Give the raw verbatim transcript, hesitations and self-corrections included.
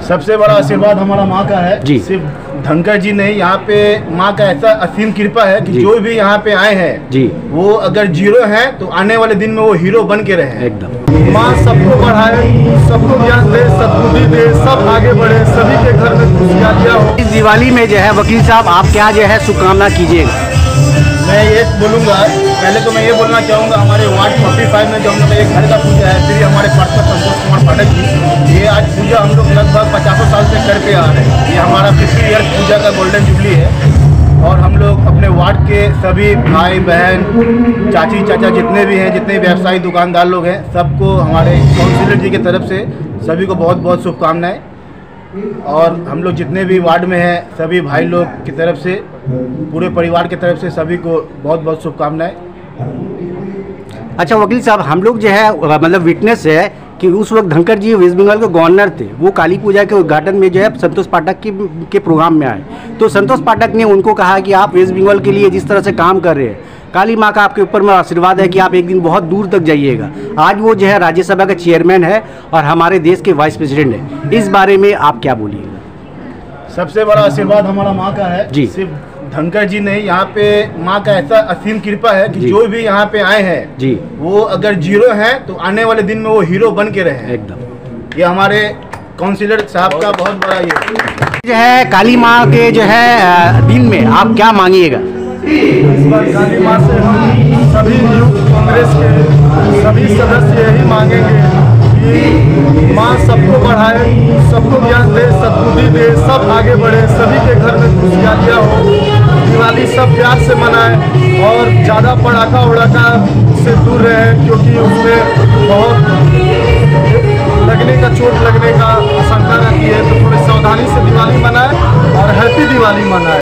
सबसे बड़ा आशीर्वाद हमारा माँ का है जी। सिर्फ धनकर जी नहीं, यहाँ पे माँ का ऐसा असीम कृपा है कि जो भी यहाँ पे आए हैं जी वो अगर जीरो हैं तो आने वाले दिन में वो हीरो बन के रहे। एकदम माँ सबको बढ़ाए, सबको ज्ञान दे, सद्बुद्धि दे, सब आगे बढ़े, सभी के घर में खुशहालियाँ हो। इस दिवाली में जो है वकील साहब आप क्या जो है शुभकामना कीजिएगा? मैं ये बोलूँगा, पहले तो मैं ये बोलना चाहूँगा हमारे वार्ड फोर्टी फाइव में जो हम लोग एक घर का पूजा है श्री हमारे पार्षद संतोष कुमार पाठक जी, ये आज पूजा हम लोग लगभग पचासों साल से करके आ रहे हैं। ये हमारा फिफ्टी ईयर पूजा का गोल्डन जुबली है और हम लोग अपने वार्ड के सभी भाई बहन चाची चाचा जितने भी हैं, जितने व्यवसायी दुकानदार लोग हैं, सबको हमारे काउंसिलर जी की तरफ से सभी को बहुत बहुत शुभकामनाएँ। और हम लोग जितने भी वार्ड में हैं सभी भाई लोग की तरफ से, पूरे परिवार की तरफ से सभी को बहुत बहुत शुभकामनाएं। अच्छा वकील साहब, हम लोग जो है मतलब विटनेस है कि उस वक्त धनकर जी वेस्ट बंगाल के गवर्नर थे, वो काली पूजा के उद्घाटन में जो है संतोष पाठक के, के प्रोग्राम में आए, तो संतोष पाठक ने उनको कहा कि आप वेस्ट बंगाल के लिए जिस तरह से काम कर रहे हैं, काली माँ का आपके ऊपर में आशीर्वाद है कि आप एक दिन बहुत दूर तक जाइएगा। आज वो जो है राज्यसभा का चेयरमैन है और हमारे देश के वाइस प्रेसिडेंट है, इस बारे में आप क्या बोलिएगा? सबसे बड़ा आशीर्वाद हमारा माँ का है जी। सिर्फ धनकर जी नहीं, यहाँ पे माँ का ऐसा असीम कृपा है कि जो भी यहाँ पे आए हैं जी वो अगर जीरो हैं तो आने वाले दिन में वो हीरो बन के रहे। एकदम ये हमारे काउंसिलर साहब का बहुत बड़ा ये जो है काली माँ के जो है दिन में आप क्या मांगिएगा? इस बार काली माँ से हम सभी यूथ कांग्रेस के सभी सदस्य यही मांगेंगे कि माँ सबको बढ़ाए, सबको ज्ञान दे, सद्बुद्धि दे, सब आगे बढ़े, सभी के घर में खुशहालियाँ हो। दिवाली सब प्यार से मनाएं और ज़्यादा पटाखा उड़ाका से दूर रहें, क्योंकि उसमें बहुत लगने का, चोट लगने का आशंका रहती है। तो थोड़ी सावधानी से दिवाली मनाएं और हैप्पी दिवाली मनाएं।